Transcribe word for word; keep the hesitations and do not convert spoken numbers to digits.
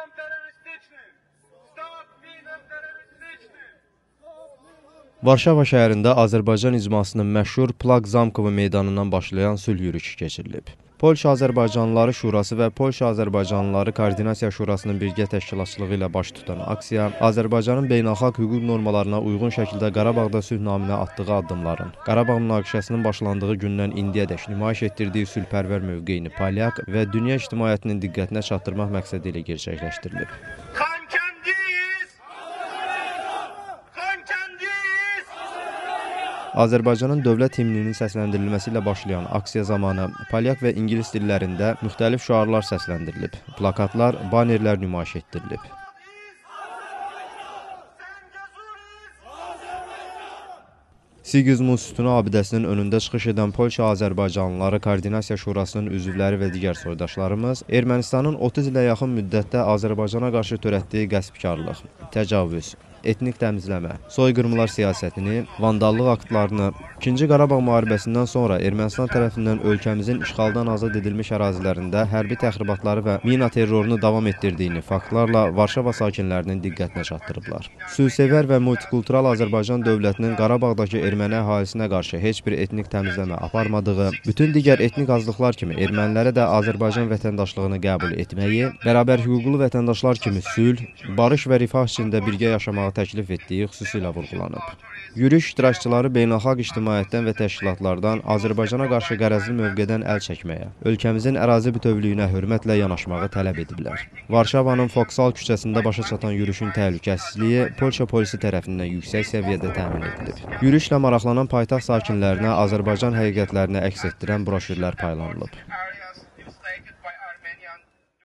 minom terroristycznym! Stop minom terroristycznym! Varşava şəhərində Azərbaycan icmasının məşhur Plak Zamkovo meydanından başlayan sülh yürüyüşü keçirilib. Polşa Azərbaycanlıları Şurası və Polşa Azərbaycanlıları Koordinasiya Şurasının birgə təşkilatçılığı ilə baş tutan aksiya, Azərbaycanın beynəlxalq hüquq normalarına uyğun şəkildə Qarabağda sülh naminə atdığı addımların, Qarabağ münaqişəsinin başlandığı gündən indiyədək nümayiş etdirdiyi sülhpərvər mövqeyini polyak və dünya ictimaiyyətinin diqqətinə çatdırmaq məqsədi ilə gerçəkləşdirilib. Azərbaycanın dövlət himninin səsləndirilməsi ilə başlayan aksiya zamanı polyak və ingilis dillərində müxtəlif şüarlar səsləndirilib, plakatlar, banerlər nümayiş etdirilib. Sigismund sütunu abidəsinin önündə çıxış edən Polşa Azərbaycanlıları Koordinasiya Şurasının üzvləri və digər soydaşlarımız Ermənistanın otuz ilə yaxın müddətdə Azərbaycana qarşı törətdiyi qəsbkarlıq, təcavüz, etnik təmizləmə, soyqırımlar siyasətini, vandallıq aktlarını, İkinci Qarabağ müharibəsindən sonra Ermənistan tərəfindən ölkəmizin işğaldan azad edilmiş ərazilərində hərbi təxribatları və mina terrorunu davam etdirdiyini faktlarla Varşava sakinlərinin diqqətinə çatdırıblar. Sülhsevər və multikultural Azərbaycan dövlətinin Qarabağdakı erməni əhalisinə qarşı heç bir etnik təmizləmə aparmadığı, bütün digər etnik azlıqlar kimi ermənilərə də Azərbaycan vətəndaşlığını qəbul etməyi, bərabər hüquqlu vətəndaşlar kimi sülh, barış və rifah içində birgə yaşamağı təklif etdiyi xüsusilə vurğulanıb. Yürüyüş iştirakçıları beynəlxalq ictimaiyyətdən və təşkilatlardan Azərbaycana qarşı qərəzli mövqedən əl çəkməyə, ölkəmizin ərazi bütövlüyünə hörmətlə yanaşmağı tələb ediblər. Varşavanın Foksal küçəsində başa çatan yürüyüşün təhlükəsizliyi Polşa polisi tərəfindən yüksək səviyyədə təmin edilib. Yürüyüşlə maraqlanan paytaxt sakinlərinə Azərbaycan həqiqətlərini əks etdirən broşürlər paylanılıb.